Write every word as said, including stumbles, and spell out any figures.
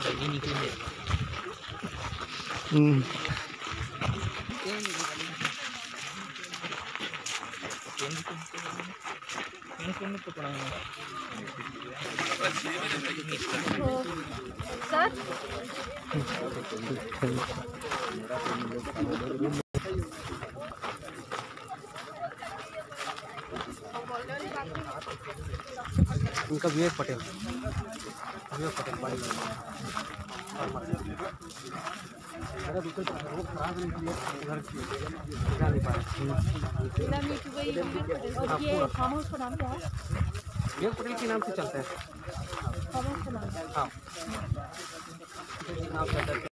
हम्म sir उनका विवेक पटेल विवेक पटेल पानी अरे दूसरे वो खराब नहीं किया घर जा नहीं पा रहे। ये फार्म हाउस का नाम क्या है? विवेक पटेल के नाम से चलता है। फार्म हाउस का नाम हाँ नाम